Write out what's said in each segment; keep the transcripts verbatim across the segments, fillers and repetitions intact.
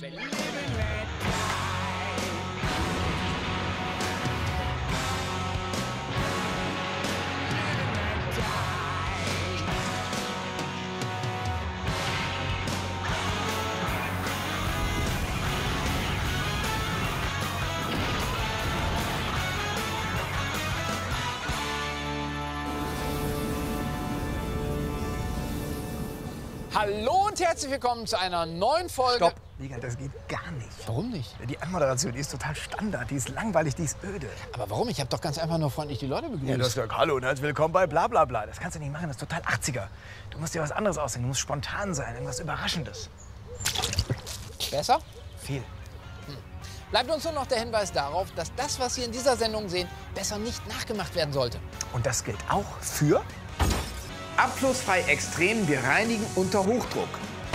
Hallo und herzlich willkommen zu einer neuen Folge. Stopp, Wiegald, das geht gar nicht. Warum nicht? Die Anmoderation, die ist total Standard, die ist langweilig, die ist öde. Aber warum? Ich habe doch ganz einfach nur freundlich die Leute begrüßt. Ja, du hast gesagt, hallo und herzlich willkommen bei Blablabla. Bla, bla. Das kannst du nicht machen, das ist total achtziger. Du musst dir was anderes ausdenken, du musst spontan sein, irgendwas Überraschendes. Besser? Viel. Hm. Bleibt uns nur noch der Hinweis darauf, dass das, was Sie in dieser Sendung sehen, besser nicht nachgemacht werden sollte. Und das gilt auch für... Abflussfrei extrem, wir reinigen unter Hochdruck.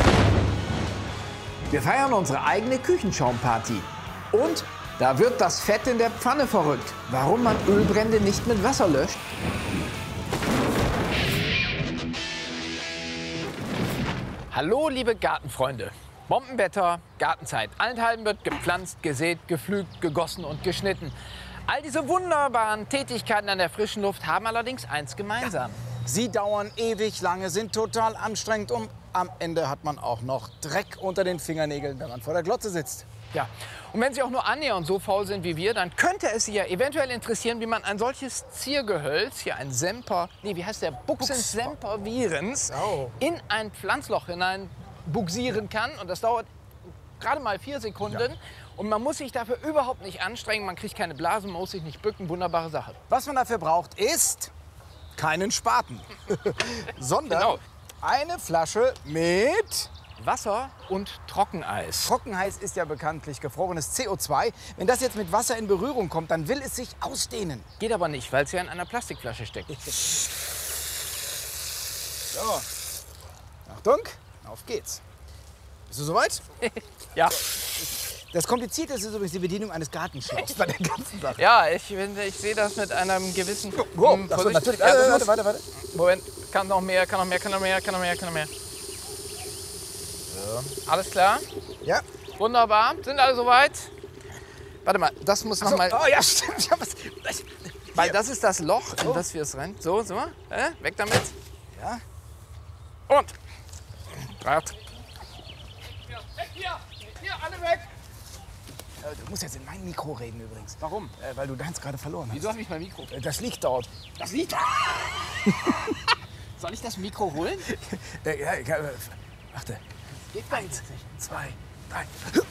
Wir feiern unsere eigene Küchenschaumparty. Und da wird das Fett in der Pfanne verrückt. Warum man Ölbrände nicht mit Wasser löscht? Hallo, liebe Gartenfreunde. Bombenwetter, Gartenzeit. Allenthalben wird gepflanzt, gesät, gepflügt, gegossen und geschnitten. All diese wunderbaren Tätigkeiten an der frischen Luft haben allerdings eins gemeinsam. Ja. Sie dauern ewig lange, sind total anstrengend und am Ende hat man auch noch Dreck unter den Fingernägeln, wenn man vor der Glotze sitzt. Ja, und wenn Sie auch nur annähernd so faul sind wie wir, dann könnte es Sie ja eventuell interessieren, wie man ein solches Ziergehölz, hier ein Semper, nee, wie heißt der, Buxens sempervirens, Oh. in ein Pflanzloch hinein buxieren kann. Und das dauert gerade mal vier Sekunden. Ja. Und man muss sich dafür überhaupt nicht anstrengen, man kriegt keine Blasen, man muss sich nicht bücken, wunderbare Sache. Was man dafür braucht, ist keinen Spaten, sondern Genau. eine Flasche mit... Wasser und Trockeneis. Trockeneis ist ja bekanntlich gefrorenes C O zwei. Wenn das jetzt mit Wasser in Berührung kommt, dann will es sich ausdehnen. Geht aber nicht, weil es ja in einer Plastikflasche steckt. So, Achtung, auf geht's. Bist du soweit? Ja. Das Komplizierte ist übrigens die Bedienung eines Gartenschlauchs bei der ganzen Sache. Ja, ich, finde, ich sehe das mit einem gewissen... Oh, hm, das Vorsicht. wird natürlich. Ja, Warte, das warte, warte, warte. Moment, kann noch mehr, kann noch mehr, kann noch mehr, kann noch mehr, kann noch mehr. So. Alles klar? Ja. Wunderbar. Sind alle soweit? Warte mal, das muss noch So, mal... oh ja, stimmt. Ja, was, was, Weil das ist das Loch, in So. das wir es rennen. So, so, äh, weg damit. Ja. Und. Draht. Weg hier! Hier, alle weg! Äh, Du musst jetzt in mein Mikro reden übrigens. Warum? Äh, weil du deins gerade verloren hast. Wieso habe ich mein Mikro? Äh, Das liegt dort. Das liegt. Soll ich das Mikro holen? Äh, ja, ich, äh, warte. Geht gar Eins, nicht. zwei, drei.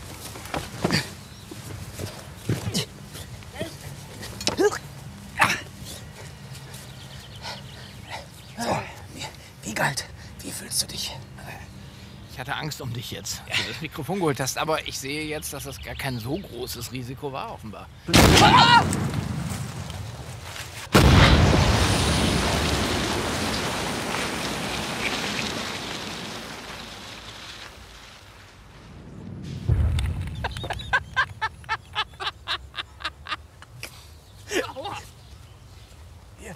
So, Wiegald, wie fühlst du dich? Ich hatte Angst um dich jetzt, als du das Mikrofon geholt hast. Aber ich sehe jetzt, dass das gar kein so großes Risiko war, offenbar. Ah! Hier.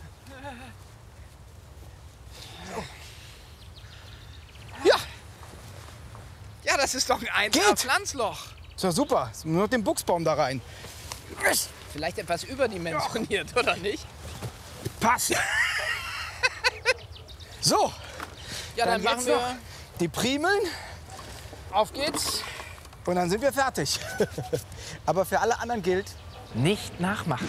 Ja. Ja, das ist doch ein Geht. Pflanzloch. So, super. Nur noch den Buchsbaum da rein. Vielleicht etwas überdimensioniert, oder nicht? Passt. So, Ja, dann, dann machen jetzt wir... noch die Primeln Auf geht's. und dann sind wir fertig. Aber für alle anderen gilt, Nicht nachmachen.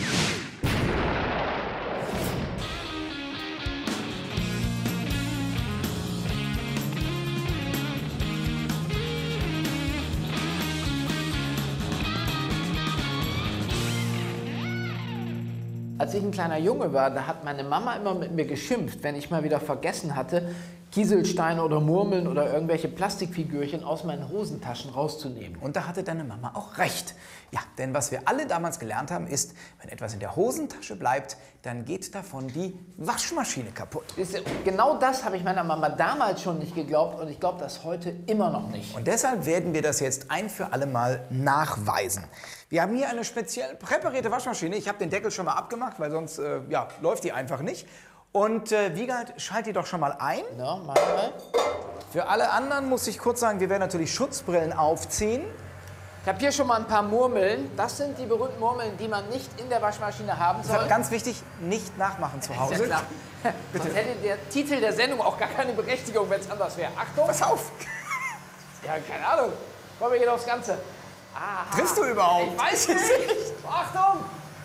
Als ich ein kleiner Junge war, da hat meine Mama immer mit mir geschimpft, wenn ich mal wieder vergessen hatte, Kieselsteine oder Murmeln oder irgendwelche Plastikfigürchen aus meinen Hosentaschen rauszunehmen. Und da hatte deine Mama auch recht. Ja, denn was wir alle damals gelernt haben, ist, wenn etwas in der Hosentasche bleibt, dann geht davon die Waschmaschine kaputt. Siehst du, genau das habe ich meiner Mama damals schon nicht geglaubt und ich glaube das heute immer noch nicht. Und deshalb werden wir das jetzt ein für alle Mal nachweisen. Wir haben hier eine speziell präparierte Waschmaschine. Ich habe den Deckel schon mal abgemacht, weil sonst äh, ja, läuft die einfach nicht. Und äh, Wiegald, schalt die doch schon mal ein. Ja, mach mal. Für alle anderen muss ich kurz sagen, wir werden natürlich Schutzbrillen aufziehen. Ich habe hier schon mal ein paar Murmeln. Das sind die berühmten Murmeln, die man nicht in der Waschmaschine haben soll. Ganz wichtig, nicht nachmachen zu Ist Hause. ja klar. Sonst hätte der Titel der Sendung auch gar keine Berechtigung, wenn es anders wäre. Achtung! Pass auf! Ja, keine Ahnung. Kommen wir hier aufs Ganze. Aha. Triffst du überhaupt? Ich weiß es nicht. Achtung!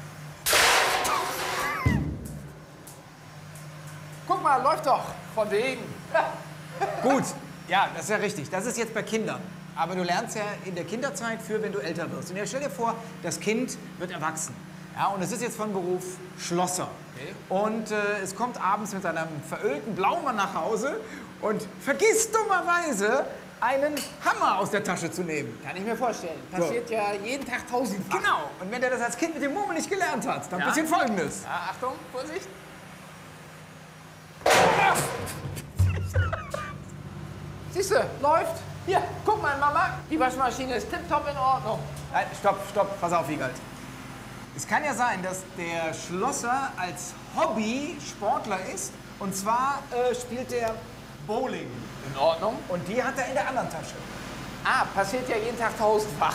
Guck mal, läuft doch. Von wegen. Gut, ja, das ist ja richtig. Das ist jetzt bei Kindern. Aber du lernst ja in der Kinderzeit für, wenn du älter wirst. Und ja, stell dir vor, das Kind wird erwachsen. Ja, und es ist jetzt von Beruf Schlosser. Okay. Und äh, es kommt abends mit seinem verölten Blaumann nach Hause und vergisst dummerweise, einen Hammer aus der Tasche zu nehmen. Kann ich mir vorstellen. Passiert ja jeden Tag tausendfach. Genau. Und wenn der das als Kind mit dem Murmel nicht gelernt hat, dann Ja. passiert Folgendes. Ja, Achtung, Vorsicht. Siehst du, läuft. Hier, guck mal, Mama. Die Waschmaschine ist tipptopp in Ordnung. Nein, stopp, stopp, pass auf, Wiegald. Es kann ja sein, dass der Schlosser als Hobby Sportler ist. Und zwar äh, spielt der Bowling. In Ordnung. Und die hat er in der anderen Tasche. Ah, passiert ja jeden Tag tausendfach.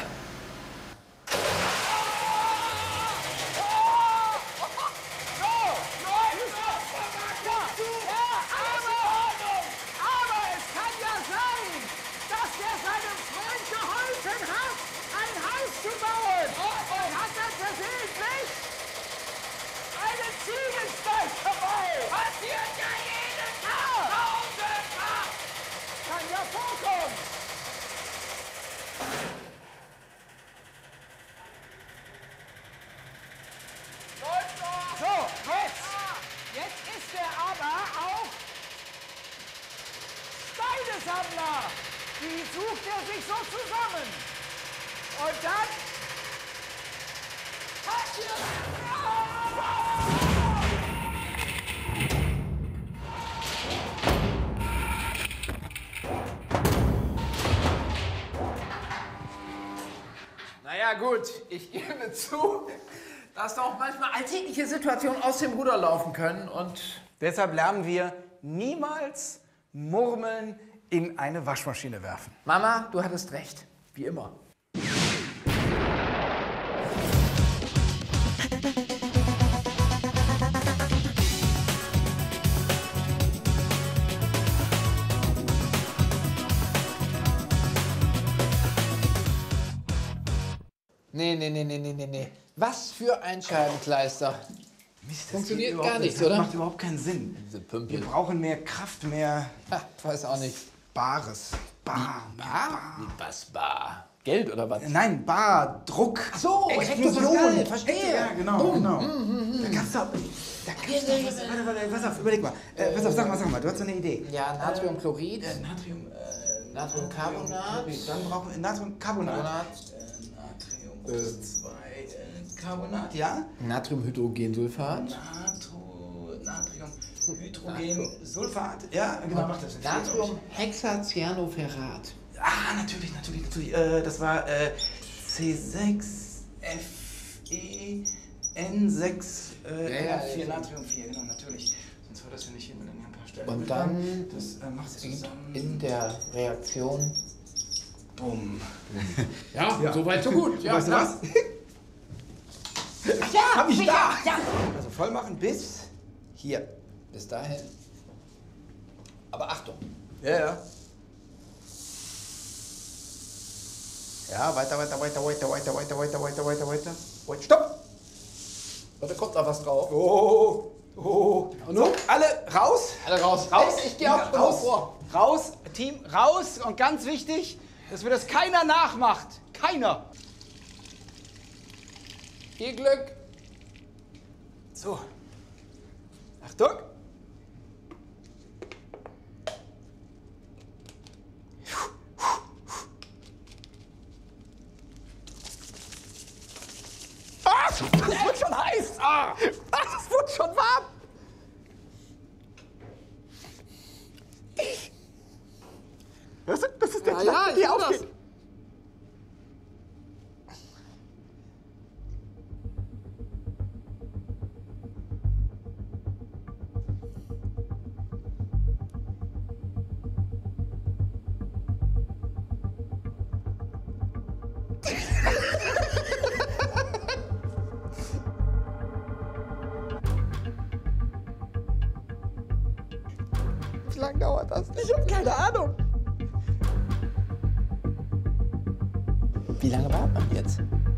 Sammler, die sucht er sich so zusammen. Und dann... Naja gut, ich gebe zu, dass doch manchmal alltägliche Situationen aus dem Ruder laufen können und... Deshalb lernen wir niemals Murmeln in eine Waschmaschine werfen. Mama, du hattest recht. Wie immer. Nee, nee, nee, nee, nee, nee, nee. Was für ein Scheibenkleister. Mist, das Funktioniert geht überhaupt gar nicht, nichts, das oder? macht überhaupt keinen Sinn. Diese Wir Pümpel. brauchen mehr Kraft, mehr Ha, weiß auch nicht. Bares. Bar. Bar? Wie was bar? Geld oder was? Nein, Bar, Druck. Ach so, Explosion, verstehe. Ja, genau, genau. Da gab's doch... Da gab's doch was, warte, warte, pass auf, überleg mal. Äh, pass auf, sag mal, sag mal, du hast so eine Idee. Ja, Natriumchlorid, Äh, Natrium... Äh, Natriumcarbonat. Dann brauchen wir Natriumcarbonat. Carbonat. Äh, Natrium zwei äh, Carbonat, ja? Natriumhydrogensulfat. Natro, Natrium, Hydrogensulfat. Ja, genau, mach das. Natriumhexacyanophorat. Ah, natürlich, natürlich, natürlich. Äh, das war äh, C sechs F E N sechs äh, Ja, ja, vier, ja. Natrium vier, genau, natürlich. Sonst war das ja nicht hin, wenn dann hier ein paar Stellen. Und dann das äh, machst du zusammen. in der Reaktion. Bumm. Ja, so weit, so gut. Ja, weißt du was? Ja, Hab ich sicher, da! Ja. Also voll machen bis hier. Bis dahin. Aber Achtung. Ja, ja. Ja, weiter, weiter, weiter, weiter, weiter, weiter, weiter, weiter, weiter, weiter. Wait, stopp! Und da kommt noch was drauf. Oh, oh. Und so, alle raus. Alle raus. Raus. Ich gehe auch raus. vor. Raus, Team, raus. Und ganz wichtig, dass mir das keiner nachmacht. Keiner. Viel Glück. So. Achtung. Ah, das wird schon heiß. Ah, das wird schon warm. Hörst du? Das ist der Ja, Klapp, ja, der ich höre aufgeht. das. Keine Ahnung. Wie lange braucht man jetzt?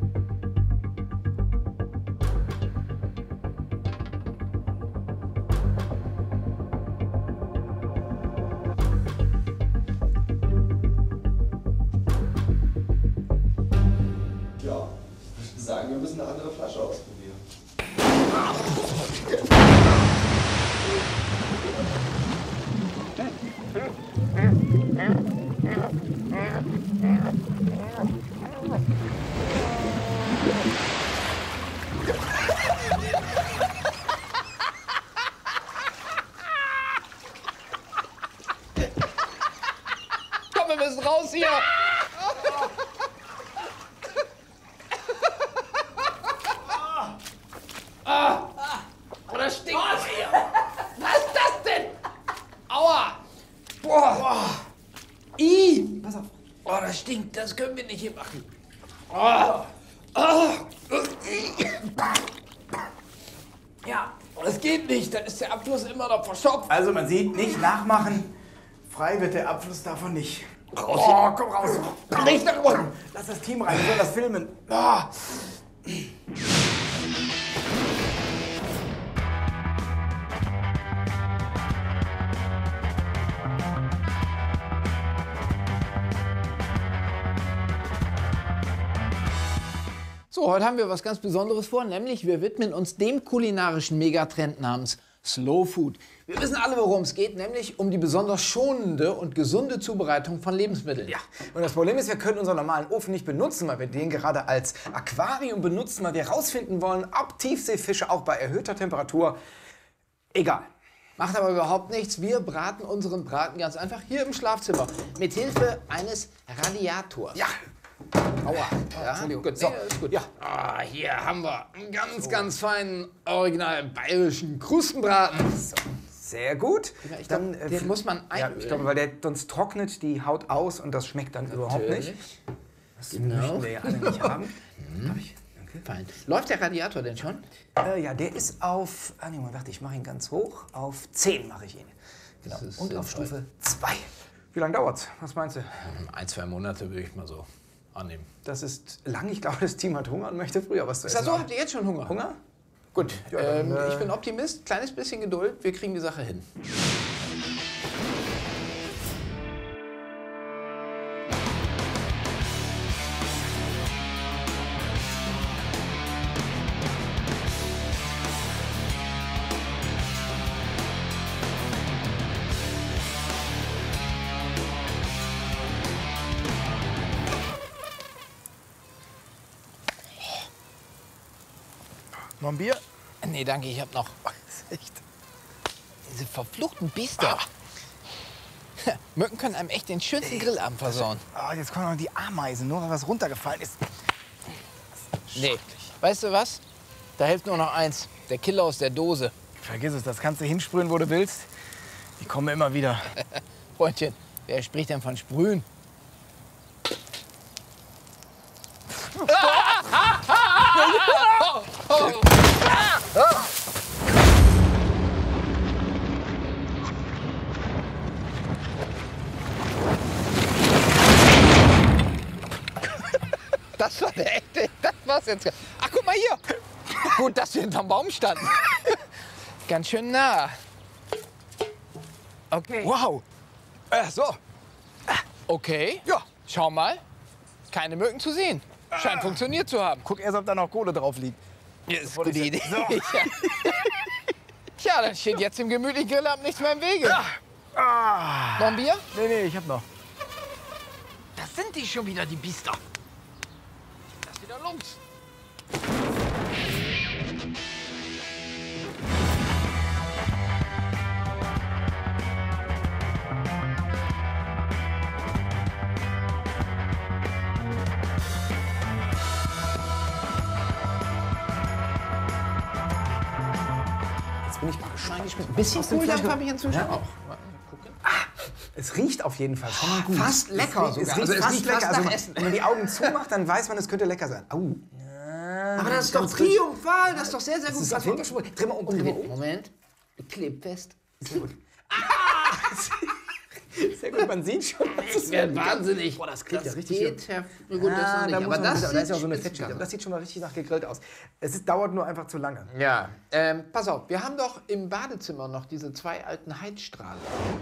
Ja, ich würde sagen, wir müssen eine andere Flasche ausprobieren. Komm, wir müssen raus hier! Ah. Oh, das stinkt hier! Was ist das denn? Aua! Boah! Ih! Pass auf! Oh, das stinkt, das können wir nicht hier machen. Oh. Oh. Ja, das geht nicht, da ist der Abfluss immer noch verstopft. Also man sieht, nicht nachmachen. Frei wird der Abfluss davon nicht. Raus oh, komm raus. Nicht nach unten. Lass das Team rein, wir sollen das filmen. Oh. So, heute haben wir was ganz Besonderes vor, nämlich wir widmen uns dem kulinarischen Megatrend namens Slow Food. Wir wissen alle, worum es geht, nämlich um die besonders schonende und gesunde Zubereitung von Lebensmitteln. Ja, und das Problem ist, wir können unseren normalen Ofen nicht benutzen, weil wir den gerade als Aquarium benutzen, weil wir herausfinden wollen, ob Tiefseefische auch bei erhöhter Temperatur, egal. Macht aber überhaupt nichts, wir braten unseren Braten ganz einfach hier im Schlafzimmer mit Hilfe eines Radiators. Ja. Aua. Ja, gut. So. Nee, ist gut. Ja. Ah, hier haben wir einen ganz, ganz feinen, original bayerischen Krustenbraten. So. Sehr gut. Ja, ich dann, glaub, den muss man Ja, einölen. ich glaube, weil der sonst trocknet die Haut aus und das schmeckt dann überhaupt nicht. Das Genau. möchten wir ja alle nicht haben. Hab ich. Danke. Fein. Läuft der Radiator denn schon? Äh, ja, der ist auf, ah, nee, warte, ich mache ihn ganz hoch. Auf zehn mache ich ihn. Genau. Das ist Und auf sinnvoll. Stufe zwei. Wie lange dauert's? Was meinst du? Ein, zwei Monate würde ich mal so annehmen. Das ist lang. Ich glaube, das Team hat Hunger und möchte früher was zu Ist essen. das so? haben. Habt ihr jetzt schon Hunger? Hunger? Gut, Ja, dann, ähm, äh, ich bin Optimist. Kleines bisschen Geduld, wir kriegen die Sache hin. Noch ein Bier? Nee, danke, ich hab noch. Echt? Diese verfluchten Biester. Mücken können einem echt den schönsten Grillabend versauen. Ah, jetzt kommen noch die Ameisen, nur weil was runtergefallen ist. Nee, weißt du was? Da hilft nur noch eins. Der Killer aus der Dose. Vergiss es, das kannst du hinsprühen, wo du willst. Die kommen immer wieder. Freundchen, wer spricht denn von Sprühen? Das war der echte, das war's jetzt. Ach, guck mal hier. Gut, dass wir hinterm Baum standen. Ganz schön nah. Okay. Wow. Äh, so. Okay. Ja. Schau mal. Keine Mücken zu sehen. Scheint funktioniert zu haben. Guck erst, ob da noch Kohle drauf liegt. Ja, ist Wollte eine gute ich Idee. sagen. So. Ja. Tja, dann steht jetzt im gemütlichen Grillabend nichts mehr im Wege. Ah. Noch ein Bier? Nee, nee, ich hab noch. Das sind die schon wieder, die Biester. Lass wieder los. Jetzt bin ich mal gespannt. Ein bisschen Kohldampf habe ich inzwischen Ja? auch. Es riecht auf jeden Fall schon mal gut. Fast lecker Es riecht, sogar. es riecht Also es fast riecht lecker. fast Also, nach wenn- Essen. wenn man die Augen zumacht, dann weiß man, es könnte lecker sein. Au. Aber das ist doch triumphal, das ist doch sehr, sehr Das gut. ist auf jeden Fall schon gut. Dreh mal um, dreh mal um. Moment, klebt fest. Sehr gut. Sehr gut, man sieht schon. Ich werde wahnsinnig. Boah, das klingt ja das richtig. geht, Herr Gut, das Ah, noch nicht. da muss Aber man das, das da ist ja auch so eine sieht Fettschicht. spitze Das sieht schon mal richtig nach gegrillt aus. Es ist, dauert nur einfach zu lange. Ja, ähm, pass auf, wir haben doch im Badezimmer noch diese zwei alten Heizstrahler.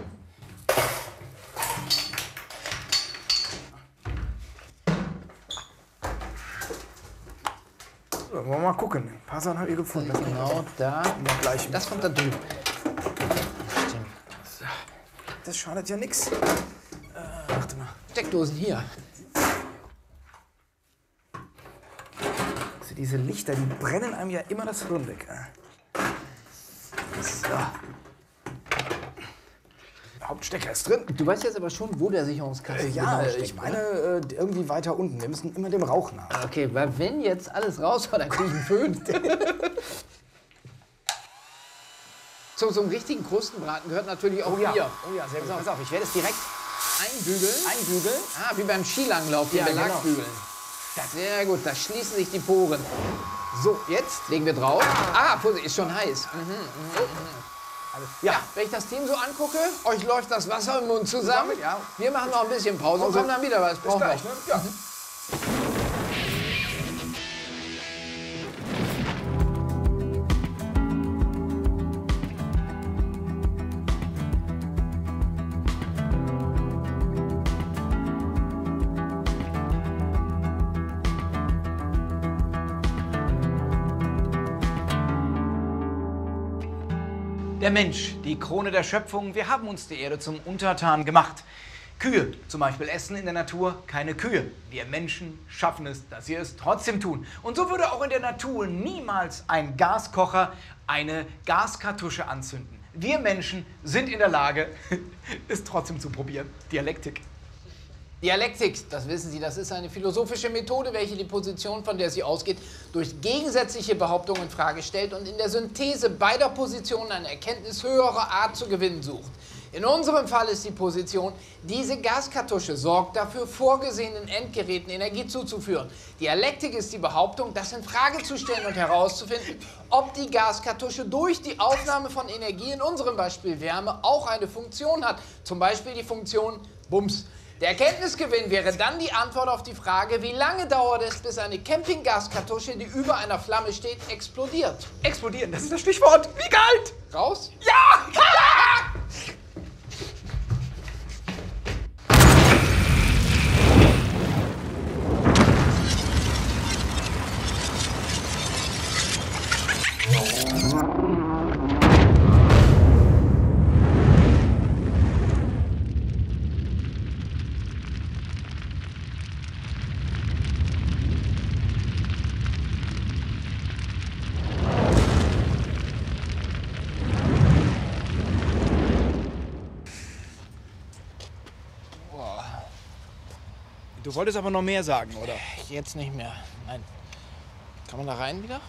So, wollen wir mal gucken. Ein paar Sachen habt ihr gefunden. Das Genau da. gleich Das kommt da drüben. Das schadet ja nichts. Äh, warte mal. Steckdosen hier. Also diese Lichter, die brennen einem ja immer das Hirn weg. äh. So. Der Hauptstecker ist drin. Du weißt jetzt aber schon, wo der Sicherungskasten Äh, ja, genau äh, steckt, ich meine äh, irgendwie weiter unten. Wir müssen immer dem Rauch nach. oder? Okay, weil wenn jetzt alles raus war, dann krieg ich einen Föhn. Zu so einem richtigen Krustenbraten gehört natürlich auch Oh ja, Bier. oh ja, sehr gut. Pass auf. Pass auf, ich werde es direkt Einbügeln. einbügeln. Ah, wie beim Skilanglauf, den Ja, Belag genau. bügeln. Sehr gut, da schließen sich die Poren. So, jetzt legen wir drauf. Ah, Vorsicht, ist schon heiß. Mhm. Ja, Wenn ich das Team so angucke, euch läuft das Wasser im Mund zusammen. Zusammen, ja. Wir machen noch ein bisschen Pause und Pause. kommen dann wieder, weil es braucht gleich, noch. ne? Ja. Der Mensch, die Krone der Schöpfung, wir haben uns die Erde zum Untertan gemacht. Kühe zum Beispiel essen in der Natur keine Kühe. Wir Menschen schaffen es, dass sie es trotzdem tun. Und so würde auch in der Natur niemals ein Gaskocher eine Gaskartusche anzünden. Wir Menschen sind in der Lage, es trotzdem zu probieren. Dialektik. Dialektik, das wissen Sie, das ist eine philosophische Methode, welche die Position, von der sie ausgeht, durch gegensätzliche Behauptungen in Frage stellt und in der Synthese beider Positionen eine Erkenntnis höherer Art zu gewinnen sucht. In unserem Fall ist die Position, diese Gaskartusche sorgt dafür, vorgesehenen Endgeräten Energie zuzuführen. Dialektik ist die Behauptung, das in Frage zu stellen und herauszufinden, ob die Gaskartusche durch die Aufnahme von Energie, in unserem Beispiel Wärme, auch eine Funktion hat. Zum Beispiel die Funktion Bums. Der Erkenntnisgewinn wäre dann die Antwort auf die Frage, wie lange dauert es, bis eine Campinggaskartusche, die über einer Flamme steht, explodiert. Explodieren, das ist das Stichwort. Wie kalt? Raus? Ja! Du wolltest aber noch mehr sagen, oder? Jetzt nicht mehr. Nein. Kann man da rein wieder?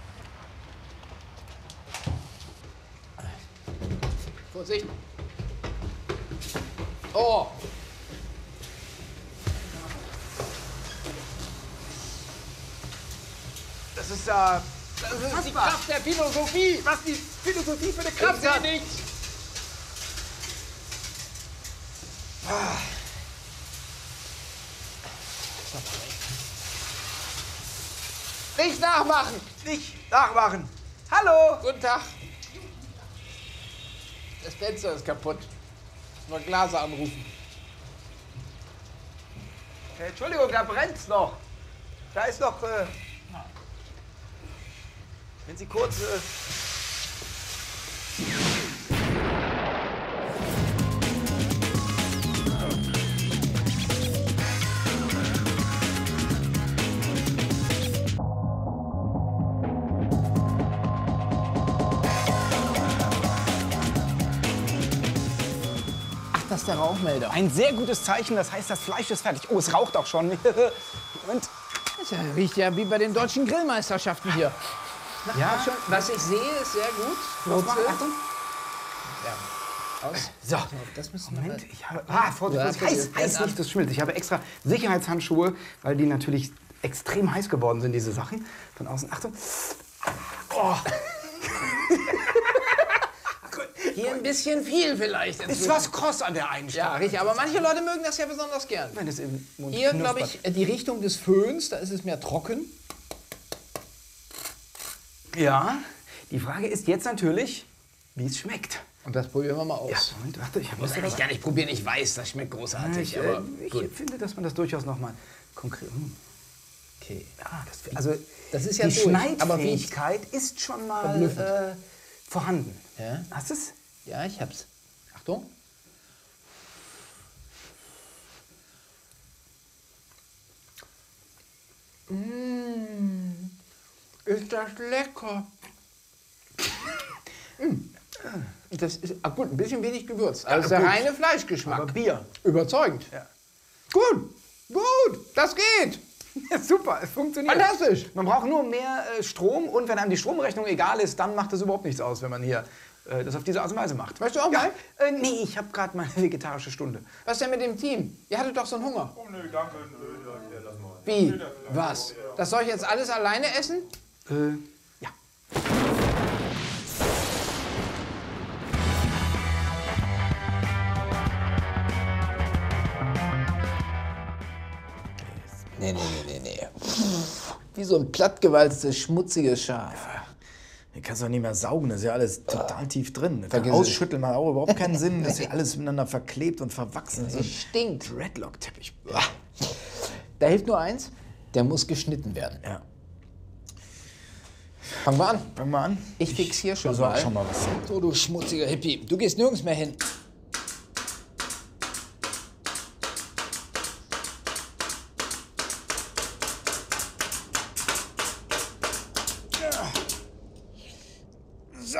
Vorsicht! Oh! Das ist ja... Das ist die Kraft der Philosophie! Was die Philosophie für eine Ich Kraft seh hat. nichts! Nicht nachmachen! Nicht nachmachen. Hallo! Guten Tag! Das Fenster ist kaputt. Nur Glaser anrufen. Äh, Entschuldigung, da brennt's noch. Da ist noch... Äh, wenn Sie kurz... Äh, Das ist der Rauchmelder. Ein sehr gutes Zeichen, das heißt, das Fleisch ist fertig. Oh, es raucht auch schon. Moment. Das riecht ja wie bei den deutschen Grillmeisterschaften hier. Ja, Schon, was ich sehe, ist sehr gut. Losmachen, Achtung. Aus. So, Das müssen wir Moment, ich habe... Ah, Vorsicht, Ja, Vorsicht. Heiß, bitte. heiß nicht, das schmilzt. Ich habe extra Sicherheitshandschuhe, weil die natürlich extrem heiß geworden sind, diese Sachen. Von außen, Achtung. Oh. Hier ein bisschen viel vielleicht. Ist was kross an der einen Stelle. Ja, richtig. Aber manche Leute mögen das ja besonders gern. Wenn es im Mund Hier, knuspert. glaube ich, die Richtung des Föhns, da ist es mehr trocken. Ja, die Frage ist jetzt natürlich, wie es schmeckt. Und das probieren wir mal aus. Ja, Moment, warte, ich Muss eigentlich gar nicht probieren. Ich weiß, das schmeckt großartig. Ich, aber äh, ich gut. finde, dass man das durchaus noch mal konkret... Hm. Okay. Ja, das, also Das ist ja die durch, aber wie- Schneidfähigkeit ist schon mal Verblüffend. äh, vorhanden. Ja? Hast du es? Ja, ich hab's. Achtung. Mmh, ist das lecker. mm. Das ist ah, gut, ein bisschen wenig gewürzt. Also der gut. reine Fleischgeschmack. Aber Bier. Überzeugend. Ja. Gut, gut, das geht. Ja, super, es funktioniert. Fantastisch. Man braucht nur mehr äh, Strom und wenn einem die Stromrechnung egal ist, dann macht das überhaupt nichts aus, wenn man hier äh, das auf diese Art und Weise macht. Weißt du auch ja, mal? äh, nee, ich habe gerade meine vegetarische Stunde. Was denn mit dem Team? Ihr hattet doch so einen Hunger. Oh, nö, danke, nö, ja, lass mal. Wie? Was? Das soll ich jetzt alles alleine essen? Äh, ja. Nee, nee, nee, nee, nee. Wie so ein plattgewalztes, schmutziges Schaf. Hier kannst du doch nicht mehr saugen, das ist ja alles total tief drin. Vergiss es. Ausschütteln macht auch überhaupt keinen Sinn. Das ist ja alles miteinander verklebt und verwachsen. Das ist Es stinkt. ein Dreadlock-Teppich. Da hilft nur eins, der muss geschnitten werden. Ja. Fangen wir an. Fangen wir an. Ich fixiere schon besorg mal. schon mal was. So, du schmutziger Hippie. Du gehst nirgends mehr hin. So.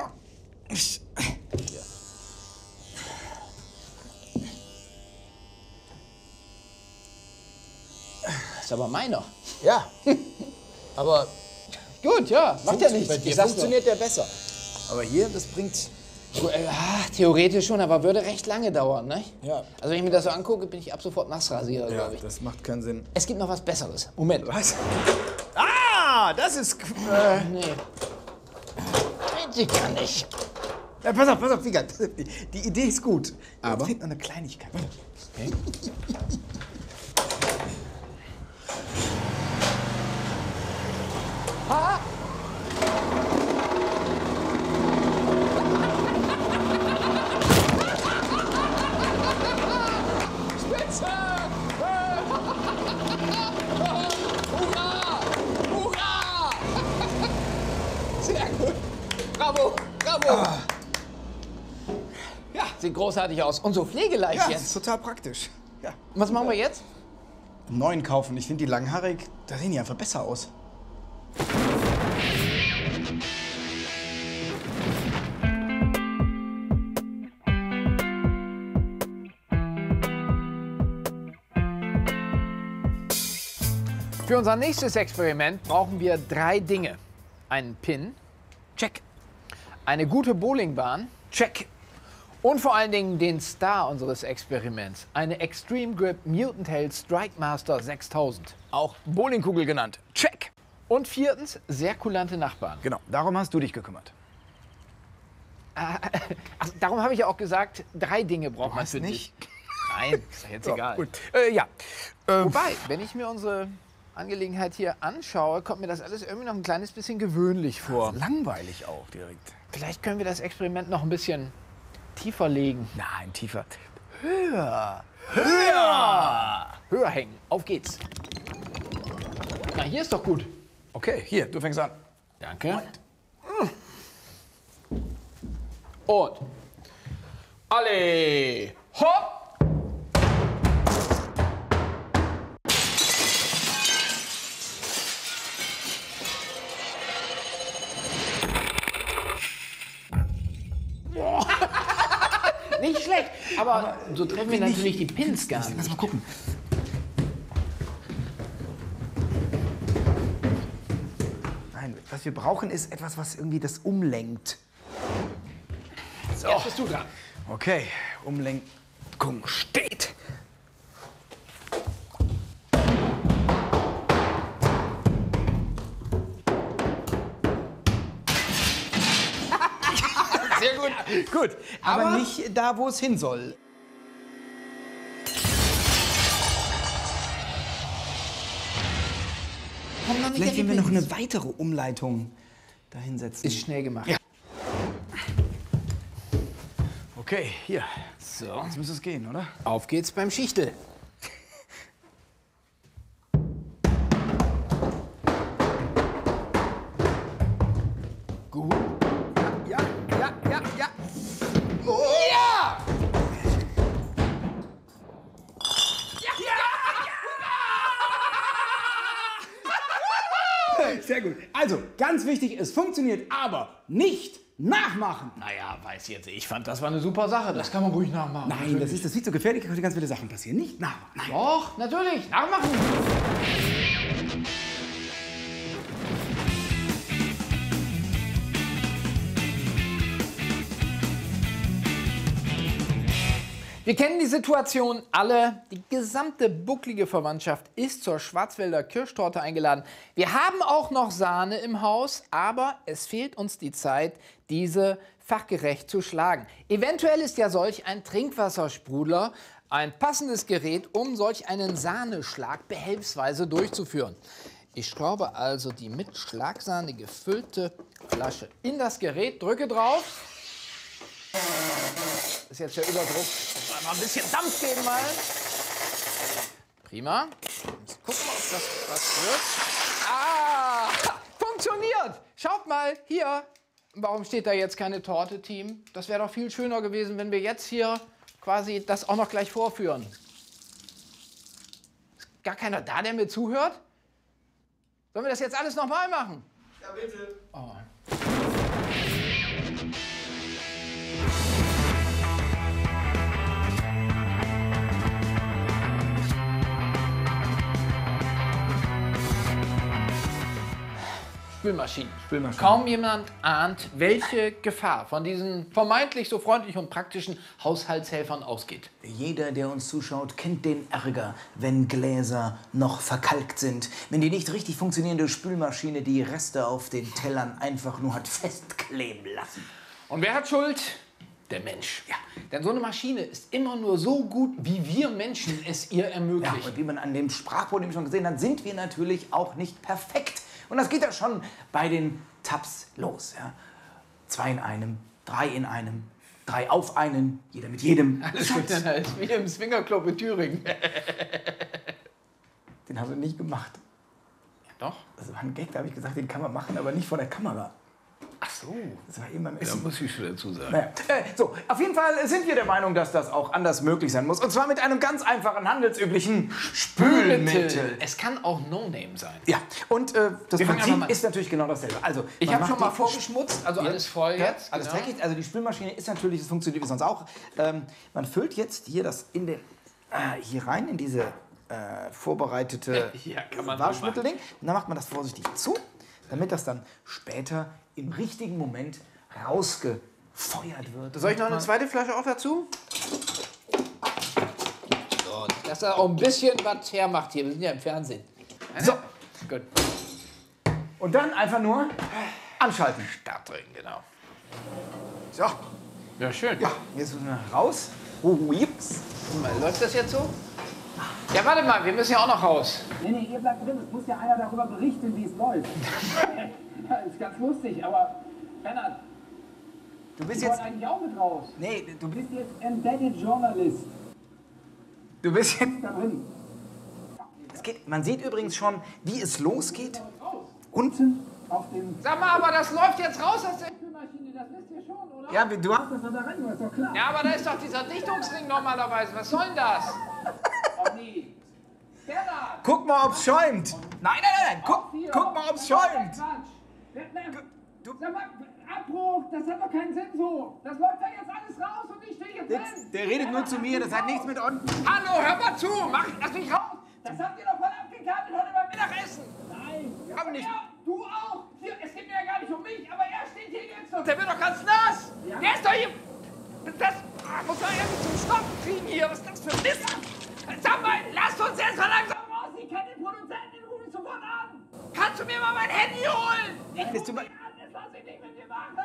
Das ist aber meiner. Ja. Aber Gut, ja, macht ja nichts. bei dir Ich sag's funktioniert der besser. Aber hier, das bringt... doch. Gut, äh, ah, theoretisch schon, aber würde recht lange dauern, ne? Ja. Also wenn ich mir das so angucke, bin ich ab sofort Nassrasierer, Ja, glaube ich. das macht keinen Sinn. Es gibt noch was Besseres. Moment. Was? Ah, das ist... Äh, Nee. Weiß ich gar nicht. ja, pass auf, pass auf, Wiegand. Die, die Idee ist gut. Aber? Es fehlt noch eine Kleinigkeit. Warte. Okay. Spitze! Hurra! Hurra! Sehr gut. Bravo, bravo. Ja, sieht großartig aus. Und so pflegeleicht Ja, das jetzt. ist total praktisch. Ja. Und was machen wir jetzt? Einen neuen kaufen. Ich finde die langhaarig, da sehen die einfach besser aus. Für unser nächstes Experiment brauchen wir drei Dinge. Einen Pin, Check. eine gute Bowlingbahn Check. und vor allen Dingen den Star unseres Experiments, eine Extreme Grip Mutant Tail Strike Master sechstausend, auch Bowlingkugel genannt. Check. Und viertens, sehr kulante Nachbarn. Genau, darum hast du dich gekümmert. Ach, darum habe ich ja auch gesagt, drei Dinge braucht man hast für nicht? dich. Nein, ist ja jetzt egal. Gut. Äh, ja. Ähm, Wobei, wenn ich mir unsere Angelegenheit hier anschaue, kommt mir das alles irgendwie noch ein kleines bisschen gewöhnlich vor. langweilig auch direkt. Vielleicht können wir das Experiment noch ein bisschen tiefer legen. Nein, tiefer. Höher! Höher! Höher hängen. Auf geht's. Na, hier ist doch gut. Okay, hier, du fängst an. Danke. Und. Alle! Hopp! Nicht schlecht, aber, so treffen wir natürlich die Pins gar nicht. Lass mal gucken. Nein, was wir brauchen, ist etwas, was irgendwie das umlenkt. So. Jetzt bist du dran. Okay, Umlenkung steht. Sehr gut. Gut, aber, Aber- nicht da, wo es hin soll. Komm noch nicht Vielleicht der werden wir noch Lieblings- eine weitere Umleitung da hinsetzen. Ist schnell gemacht. Ja. Okay, hier. So, Jetzt muss es gehen, oder? auf geht's beim Schichtel. Gut. Ja, ja, ja, ja. Ja! Sehr gut. Also, ganz wichtig, es funktioniert, aber nicht nachmachen. Naja, weiß jetzt, ich fand, das war eine super Sache. Das kann man ruhig nachmachen. Nein, das ist das viel zu gefährlich, da können ganz viele Sachen passieren. Nicht nachmachen. Nein. Doch, natürlich, nachmachen. Wir kennen die Situation alle. Die gesamte bucklige Verwandtschaft ist zur Schwarzwälder Kirschtorte eingeladen. Wir haben auch noch Sahne im Haus, aber es fehlt uns die Zeit, diese fachgerecht zu schlagen. Eventuell ist ja solch ein Trinkwassersprudler ein passendes Gerät, um solch einen Sahneschlag behelfsweise durchzuführen. Ich schraube also die mit Schlagsahne gefüllte Flasche in das Gerät, drücke drauf. Das ist jetzt der Überdruck. Mal ein bisschen Dampf geben mal. Prima. Jetzt gucken wir, ob das was wird. Ah, funktioniert. Schaut mal, hier. Warum steht da jetzt keine Torte, Team? Das wäre doch viel schöner gewesen, wenn wir jetzt hier quasi das auch noch gleich vorführen. Ist gar keiner da, der mir zuhört? Sollen wir das jetzt alles nochmal machen? Ja, bitte. Oh. Spülmaschinen. Spülmaschinen. Kaum jemand ahnt, welche Gefahr von diesen vermeintlich so freundlichen und praktischen Haushaltshelfern ausgeht. Jeder, der uns zuschaut, kennt den Ärger, wenn Gläser noch verkalkt sind. Wenn die nicht richtig funktionierende Spülmaschine die Reste auf den Tellern einfach nur hat festkleben lassen. Und wer hat Schuld? Der Mensch. Ja. Denn so eine Maschine ist immer nur so gut, wie wir Menschen es ihr Ja, ermöglichen. und wie man an dem Sprachproblem schon gesehen hat, sind wir natürlich auch nicht perfekt. Und das geht ja schon bei den Tabs los. Ja. Zwei in einem, drei in einem, drei auf einen, jeder mit jedem. Das ist halt wie im Swingerclub in Thüringen. Den haben wir nicht gemacht. Doch. Das war ein Gag, da habe ich gesagt, den kann man machen, aber nicht vor der Kamera. Ach so. Das war eben beim Da Essen. muss ich schon dazu sagen. Naja. Äh, so, auf jeden Fall sind wir der Meinung, dass das auch anders möglich sein muss. Und zwar mit einem ganz einfachen, handelsüblichen Spülmittel. Es kann auch No-Name sein. Ja, und äh, das Wir fangen einfach Prinzip mal an. ist natürlich genau dasselbe. Also, Ich man habe macht schon mal die- vorgeschmutzt, also alles voll Ja, jetzt. alles genau. dreckig. Also die Spülmaschine ist natürlich, das funktioniert wie sonst auch. Ähm, man füllt jetzt hier das in den, äh, hier rein in diese äh, vorbereitete Ja, kann man so Waschmittelding. Und dann macht man das vorsichtig zu, damit das dann später im richtigen Moment rausgefeuert wird. Soll ich noch eine zweite Flasche auch dazu? So, dass er auch ein bisschen was hermacht hier. Wir sind ja im Fernsehen. So, Gut. und dann einfach nur anschalten. Start drücken, genau. So, Ja, schön. ja, jetzt müssen wir raus. Oh, jips. Mal, läuft das jetzt so? Ja, warte mal, wir müssen ja auch noch raus. Nee, nee, ihr bleibt drin. Es muss ja einer darüber berichten, wie es läuft. Ja, ist ganz lustig, aber Lennart, Du bist ich jetzt, wollte eigentlich auch mit raus. nee, du, Du bist jetzt Embedded Journalist. du bist jetzt, Da drin. es geht, man sieht übrigens schon, wie es losgeht. Raus. Unten. Auf dem Sag mal, aber das läuft jetzt raus. Das Spülmaschine, das wisst ihr schon, oder? Ja, du hast, Das war da rein, ist doch klar. ja, aber da ist doch dieser Dichtungsring normalerweise. Was soll denn das? Oh nee. Lennart! guck mal, ob's schäumt. Nein, nein, nein, nein. Guck, Hier, guck mal, ob's das war schäumt. Quatsch. Lennart, Sag mal, Abbruch, das hat doch keinen Sinn so. Das läuft da jetzt alles raus und ich stehe hier drin. Der redet nur zu mir, das hat nichts mit uns. Hallo, hör mal zu. Mach, lass mich raus. Das habt ihr doch voll abgekartet heute beim Mittagessen. Nein. Aber nicht. Ja, du auch. Hier, es geht mir ja gar nicht um mich, aber er steht hier jetzt doch. Der wird doch ganz nass. Der ist doch hier. Das ah, muss man irgendwie zum Stoppen kriegen hier. Was ist das für ein Mist? Sag mal, lasst uns jetzt mal langsam. raus. Ich kann den Produzenten, den rufe ich sofort an. Kannst du mir mal mein Handy holen? Das tut mir- Das lass ich nicht mit dir machen.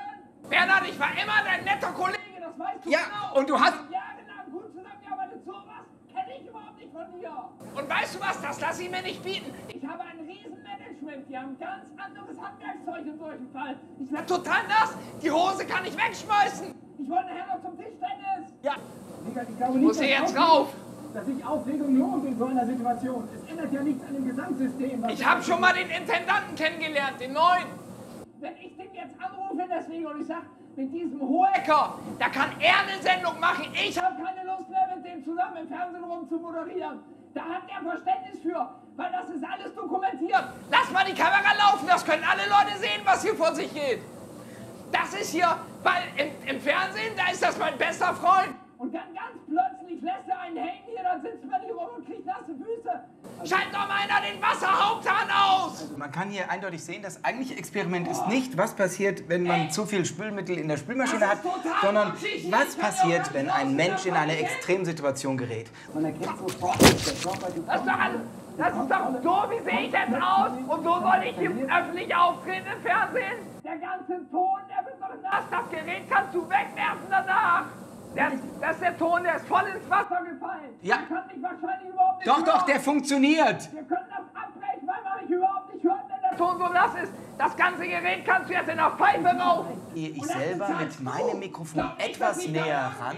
Bernhard, ich war immer dein netter Kollege, das weißt du Ja, genau. und du hast... Jahrelang gut zusammengearbeitet, sowas kenne ich überhaupt nicht von dir. Und weißt du was, das lass ich mir nicht bieten. Ich habe ein Riesenmanagement, die haben ganz anderes Handwerkszeug in solchen Fall. Ich werde total nass, die Hose kann ich wegschmeißen. Ich wollte nachher noch zum Tischtennis. Ja. Ich glaube nicht, Muss hier jetzt rauf. dass sich Aufregung lohnt in so einer Situation. Es ändert ja nichts an dem Gesamtsystem. was- Ich habe schon mal den Intendanten kennengelernt, den neuen. Wenn ich den jetzt anrufe deswegen und ich sag, mit diesem Hohecker, Ecker, da kann er eine Sendung machen. Ich ich habe keine Lust mehr, mit dem zusammen im Fernsehen rum zu moderieren. Da hat er Verständnis für, weil das ist alles dokumentiert. Lass mal die Kamera laufen, das können alle Leute sehen, was hier vor sich geht. Das ist hier, weil im, im Fernsehen, da ist das mein bester Freund. Und dann ganz plötzlich lässt er einen hängen hier, dann sitzt man hier rum und kriegt nasse Füße. Schalt doch mal einer den Wasserhaupthahn aus. Man kann hier eindeutig sehen, das eigentliche Experiment ist nicht, was passiert, wenn man zu viel Spülmittel in der Spülmaschine hat, sondern was passiert, wenn ein Mensch in eine Extremsituation gerät. Man erkennt sofort, dass der Körper die Das ist doch, alles, das ist doch so, wie sehe ich jetzt aus? Und so soll ich hier öffentlich auftreten im Fernsehen? Der ganze Ton, der wird doch nass. Das Gerät kannst du wegwerfen danach. Der, das ist der Ton, der ist voll ins Wasser gefallen. Ja, kann mich wahrscheinlich überhaupt nicht doch, hören. doch, der funktioniert. Wir können das abbrechen, weil man mich überhaupt nicht hört, wenn der Ton so nass ist, das ganze Gerät kannst du jetzt in der Pfeife rauchen. Gehe ich selber mit meinem Mikrofon etwas näher ran.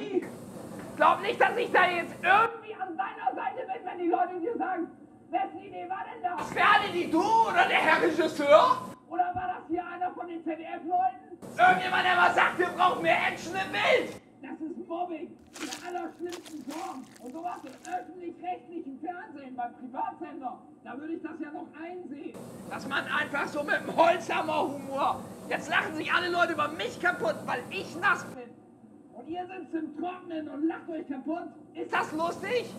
Glaub nicht, dass ich da jetzt irgendwie an deiner Seite bin, wenn die Leute dir sagen, wessen Idee war denn das? Wer hatte die, du oder der Herr Regisseur? Oder war das hier einer von den Z D F-Leuten? Irgendjemand, der mal sagt, wir brauchen mehr Action im Bild. Das ist Mobbing in der allerschlimmsten Form. Und sowas im öffentlich-rechtlichen Fernsehen, beim Privatsender, da würde ich das ja noch einsehen. Dass man einfach so mit dem Holzhammer-Humor. Jetzt lachen sich alle Leute über mich kaputt, weil ich nass bin. Und ihr sitzt im Trocknen und lacht euch kaputt. Ist das lustig?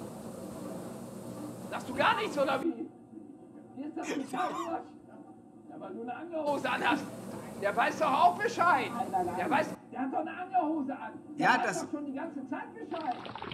Sagst du gar nichts, oder wie? Wie ist das total wurscht? Ja, weil du eine Angerhose Hose anhast. Der weiß doch auch Bescheid. Nein, nein, nein. Der weiß. Der hat doch eine Angerhose an. Der Ja, weiß das- doch schon die ganze Zeit Bescheid.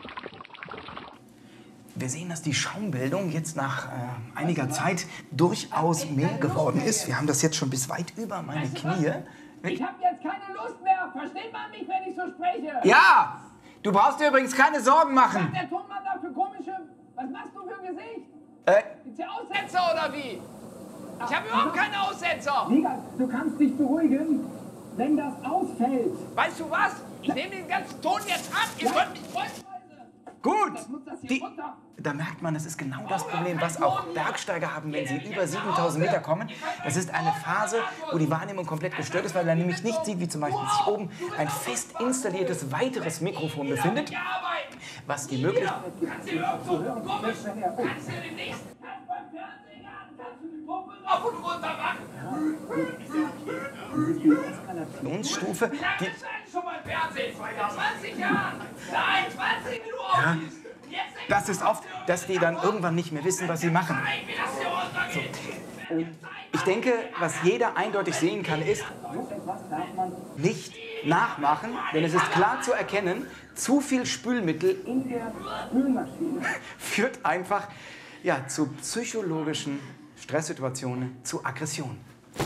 Wir sehen, dass die Schaumbildung jetzt nach äh, einiger Zeit durchaus mehr geworden ist. Wir haben das jetzt schon bis weit über meine Knie. Ich habe jetzt keine Lust mehr. Versteht man mich, wenn ich so spreche? Ja, du brauchst dir übrigens keine Sorgen Was machen. macht der Tonmann da für komische... Was machst du für ein Gesicht? Äh, Gibt's hier Aussätze? Aussetzer oder wie? Ich habe überhaupt keine Aussetzer. Liga, du kannst dich beruhigen, wenn das ausfällt. Weißt du was? Ich nehme den ganzen Ton jetzt ab. Ihr könnt mich freundweise. gut. Das muss das hier Die, runter. da merkt man, das ist genau das Problem, was auch Bergsteiger haben, wenn sie über siebentausend Meter kommen. Das ist eine Phase, wo die Wahrnehmung komplett gestört ist, weil er nämlich nicht sieht, wie zum Beispiel sich oben ein fest installiertes weiteres Mikrofon befindet, was die Möglichkeit... Kannst du irgendwo komisch? Kannst du demnächst beim Fernsehen an? Kannst du die Pumpe rauf und runter machen? Stufe, Wie lange die, bist du eigentlich schon beim Fernsehen? zwanzig Jahren? Nein, zwanzig, wie du aussiehst. Jetzt denk das ist oft, dass die dann irgendwann nicht mehr wissen, was sie machen. mal, wie das hier runtergeht. Ich denke, was jeder eindeutig sehen kann, ist, nicht nachmachen, denn es ist klar zu erkennen, zu viel Spülmittel In der Spülmaschine. führt einfach ja, zu psychologischen Stresssituationen, zu Aggression.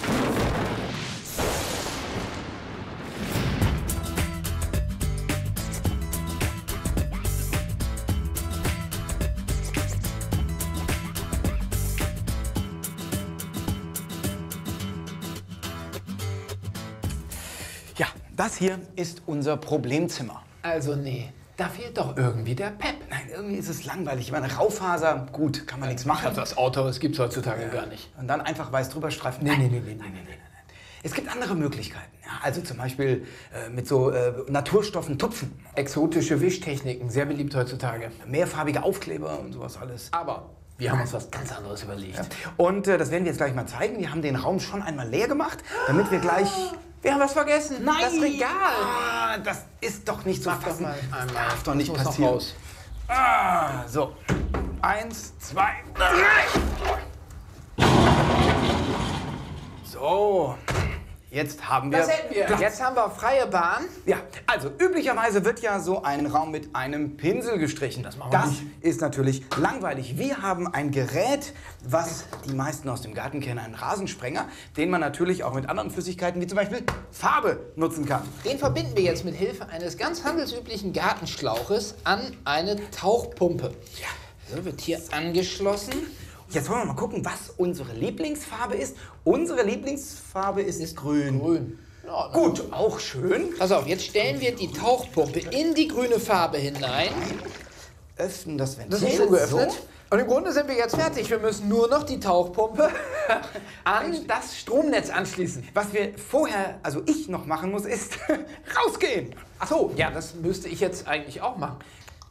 Ja, das hier ist unser Problemzimmer. Also nee, da fehlt doch irgendwie der Pep. Nein, irgendwie ist es langweilig. Ich meine, Raufaser, gut, kann man nichts machen. Das Auto, das gibt's heutzutage gar nicht. Und dann einfach weiß drüber streifen. Nee, Nein, nee, nee, nee, nein, nein, nein, nein. Es gibt andere Möglichkeiten. Ja, also zum Beispiel äh, mit so äh, Naturstoffen tupfen. Exotische Wischtechniken, sehr beliebt heutzutage. Mehrfarbige Aufkleber und sowas alles. Aber wir haben uns was ganz anderes überlegt. Und äh, das werden wir jetzt gleich mal zeigen. Wir haben den Raum schon einmal leer gemacht, damit wir gleich... Wir haben was vergessen. Nein! Das Regal. Ah, das ist doch nicht zu Mach doch fassen. mal Das einmal. darf doch nicht Das muss noch passieren. raus. Ah, so. Eins, zwei, drei. So. jetzt haben wir Was hätten wir? Platz. Jetzt haben wir freie Bahn. Ja, also üblicherweise wird ja so ein Raum mit einem Pinsel gestrichen. Das machen wir Das nicht. ist natürlich langweilig. Wir haben ein Gerät, was die meisten aus dem Garten kennen, einen Rasensprenger, den man natürlich auch mit anderen Flüssigkeiten wie zum Beispiel Farbe nutzen kann. Den verbinden wir jetzt mit Hilfe eines ganz handelsüblichen Gartenschlauches an eine Tauchpumpe. So, wird hier angeschlossen. Jetzt wollen wir mal gucken, was unsere Lieblingsfarbe ist. Unsere Lieblingsfarbe ist, ist grün. Grün. In Ordnung. Gut, auch schön. Pass auf, jetzt stellen wir die Tauchpumpe in die grüne Farbe hinein. Öffnen das Ventil. Das ist schon geöffnet. So. Und im Grunde sind wir jetzt fertig. Wir müssen nur noch die Tauchpumpe an das Stromnetz anschließen. Was wir vorher, also ich noch machen muss, ist rausgehen. Ach so, ja, das müsste ich jetzt eigentlich auch machen.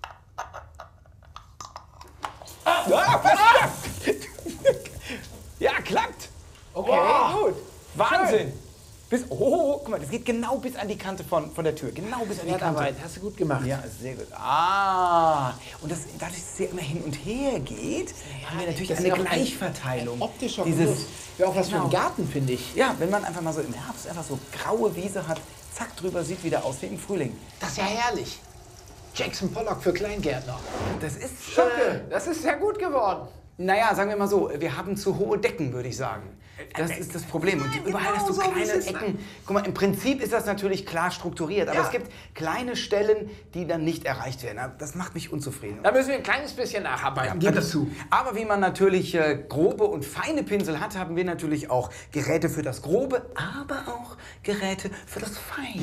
Ah, was? Ja, klappt. Okay, Wow. gut. Wahnsinn. Bis, oh, guck mal, das geht genau bis an die Kante von, von der Tür. Genau bis an die Kante. Arbeit, hast du gut gemacht. Ja, sehr gut. Ah, und das, dadurch, dass es ja immer hin und her geht, haben wir natürlich das eine ist auch ein- Gleichverteilung. Optischer Dieses, Genuss. Wäre auch was für Genau. einen Garten, finde ich. Ja, wenn man einfach mal so im Herbst einfach so graue Wiese hat, zack, drüber sieht wieder aus wie im Frühling. Das ist ja herrlich. Jackson Pollock für Kleingärtner. Das ist, Schocke, das ist sehr gut geworden. naja, sagen wir mal so, wir haben zu hohe Decken, würde ich sagen. Das ist das Problem. Und überall hast du genau so, wie kleine es ist. Ecken. Guck mal, im Prinzip ist das natürlich klar strukturiert, aber Ja. es gibt kleine Stellen, die dann nicht erreicht werden. Das macht mich unzufrieden. Da müssen wir ein kleines bisschen nacharbeiten. Gib es zu. Aber wie man natürlich äh, grobe und feine Pinsel hat, haben wir natürlich auch Geräte für das Grobe, aber auch Geräte für das Feine.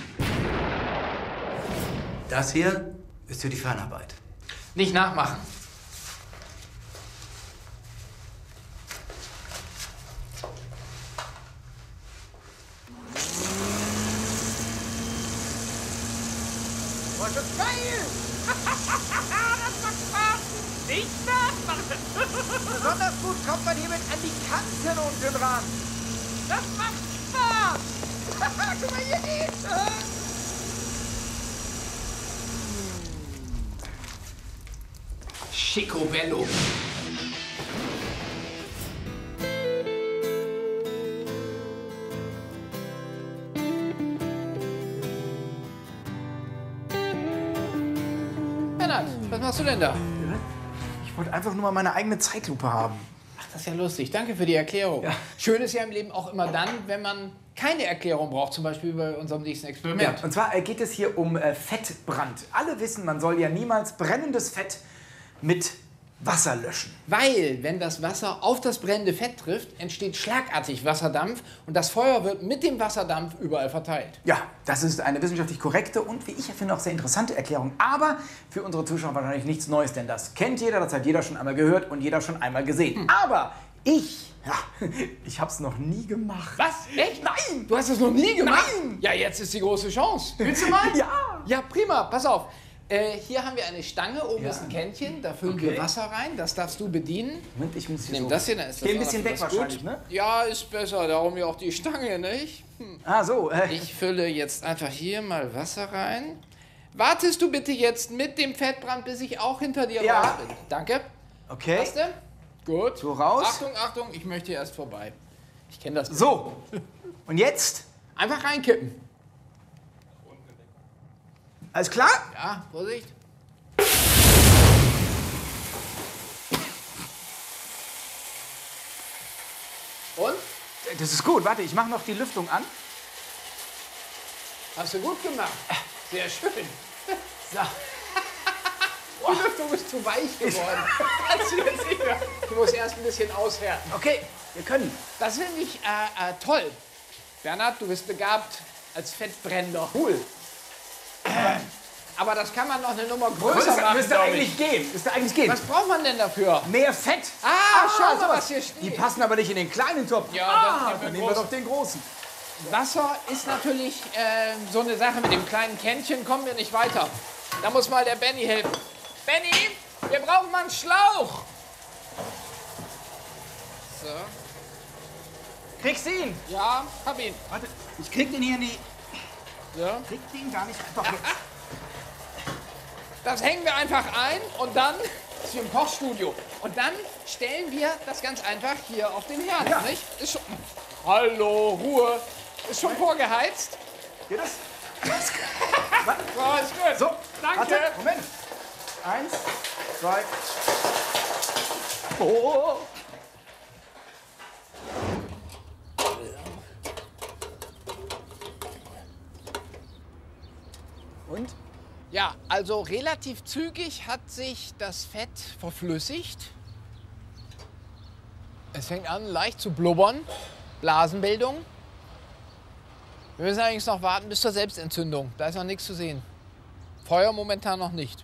Das hier ist für die Feinarbeit. Nicht nachmachen. Was ist geil? Das macht Spaß. Nicht nachmachen. Besonders gut kommt man hiermit an die Kanten unten ran. Das macht Spaß. Guck mal, hier geht's. Schicobello. Bernhard, was machst du denn da? Ich wollte einfach nur mal meine eigene Zeitlupe haben. Ach, das ist ja lustig. Danke für die Erklärung. Schön ist ja im Leben auch immer dann, wenn man keine Erklärung braucht, zum Beispiel bei unserem nächsten Ja, Experiment. und zwar äh, geht es hier um äh, Fettbrand. Alle wissen, man soll ja niemals brennendes Fett mit Wasser löschen. Weil, wenn das Wasser auf das brennende Fett trifft, entsteht schlagartig Wasserdampf und das Feuer wird mit dem Wasserdampf überall verteilt. Ja, das ist eine wissenschaftlich korrekte und, wie ich finde, auch sehr interessante Erklärung. Aber für unsere Zuschauer wahrscheinlich nichts Neues, denn das kennt jeder, das hat jeder schon einmal gehört und jeder schon einmal gesehen. Aber ich, ja, ich hab's noch nie gemacht. Was? Echt? Nein! Du hast es noch nie gemacht? Nein! Ja, jetzt ist die große Chance. Willst du mal? Ja! Ja, prima. Pass auf. Äh, hier haben wir eine Stange, oben Ja. ist ein Kännchen, da füllen Okay. wir Wasser rein, das darfst du bedienen. Moment, ich muss hier Nimm so. das hier, dann ist das Geh ein auch bisschen noch weg was wahrscheinlich, gut. ne? Ja, ist besser, darum ja auch die Stange, nicht? Ah, so. Äh, Ich fülle jetzt einfach hier mal Wasser rein. Wartest du bitte jetzt mit dem Fettbrand, bis ich auch hinter dir Ja. raus bin? Danke. okay. Hast du? Gut. So raus. Achtung, Achtung, ich möchte hier erst vorbei. Ich kenne das. So. Und jetzt? Einfach reinkippen. Alles klar? Ja, Vorsicht. Und? Das ist gut. Warte, ich mache noch die Lüftung an. Hast du gut gemacht. Sehr schön. So. Die Lüftung ist zu weich geworden. Kannst du jetzt nicht mehr. Du musst erst ein bisschen aushärten. Okay, wir können. Das finde ich äh, äh, toll. Bernhard, du bist begabt als Fettbrenner. Cool. Aber das kann man noch eine Nummer größer Das machen, müsste glaub eigentlich ich. gehen. Müsste eigentlich gehen. Was braucht man denn dafür? Mehr Fett. Ah, schau mal, sowas. was hier steht. Die passen aber nicht in den kleinen Topf. Ja, ah, dann nehmen wir dann nehmen wir groß. doch den großen. Wasser ist natürlich äh, so eine Sache. Mit dem kleinen Kännchen kommen wir nicht weiter. Da muss mal der Benny helfen. Benny, wir brauchen mal einen Schlauch. So. Kriegst du ihn? Ja, hab ihn. Warte, ich krieg den hier nie. So. Krieg den gar nicht. Doch, jetzt. Das hängen wir einfach ein und dann ist hier im Kochstudio. Und dann stellen wir das ganz einfach hier auf den Herd, Ja. nicht? Ist schon. Hallo, Ruhe. Ist schon vorgeheizt? Geht das? So, ist gut. So, Danke. warte, Moment. Eins, zwei. Oh. Und? Ja, also relativ zügig hat sich das Fett verflüssigt. Es fängt an leicht zu blubbern, Blasenbildung. Wir müssen allerdings noch warten bis zur Selbstentzündung. Da ist noch nichts zu sehen. Feuer momentan noch nicht.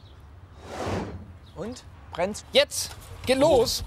Und? Brennt's? Jetzt, geh los!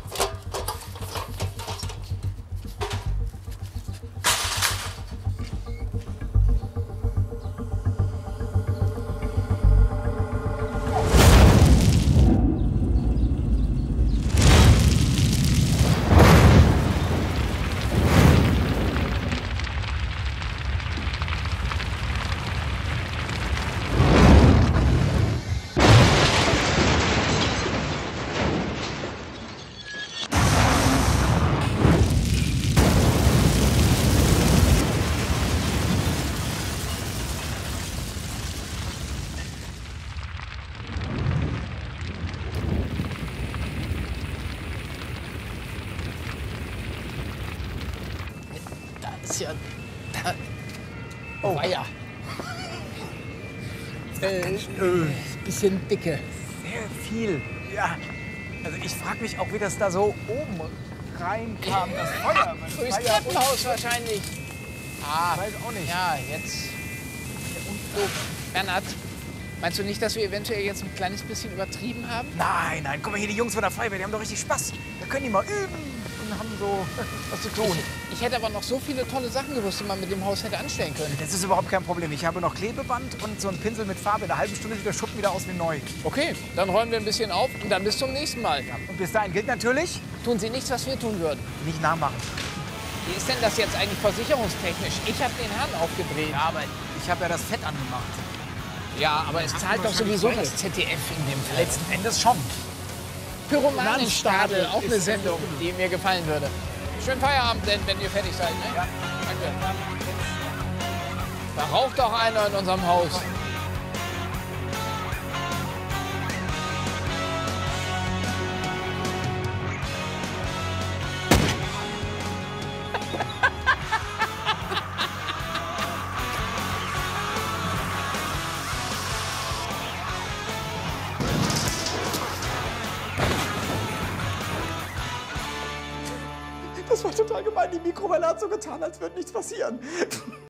Ist ja. Da. Oh, weia. Äh, äh, bisschen dicke. Sehr viel. Ja. Also ich frage mich auch, wie das da so oben reinkam, das Feuer. Das Durchs war ja Treppenhaus wahrscheinlich. Ah, weiß auch nicht. ja, jetzt. So, Bernhard, meinst du nicht, dass wir eventuell jetzt ein kleines bisschen übertrieben haben? Nein, nein, guck mal hier, die Jungs von der Feuerwehr, die haben doch richtig Spaß. Da können die mal üben und haben so was zu tun. Ich, ich hätte aber noch so viele tolle Sachen gewusst, die man mit dem Haus hätte anstellen können. Das ist überhaupt kein Problem. Ich habe noch Klebeband und so einen Pinsel mit Farbe. In einer halben Stunde sieht der Schuppen wieder aus wie neu. Okay, dann räumen wir ein bisschen auf und dann bis zum nächsten Mal. Und bis dahin gilt natürlich, Tun Sie nichts, was wir tun würden. nicht nachmachen. Wie ist denn das jetzt eigentlich versicherungstechnisch? Ich habe den Hahn aufgedreht. Ja, aber ich habe ja das Fett angemacht. Ja, aber es zahlt doch sowieso das Z D F in dem Fall. Letzten Endes schon. Pyromanenstadel, auch eine Sendung, die mir gefallen würde. Schönen Feierabend, denn wenn ihr fertig seid. Ne? Ja. Danke. Da raucht doch einer in unserem Haus. Das war total gemein. Die Mikrowelle hat so getan, als würde nichts passieren.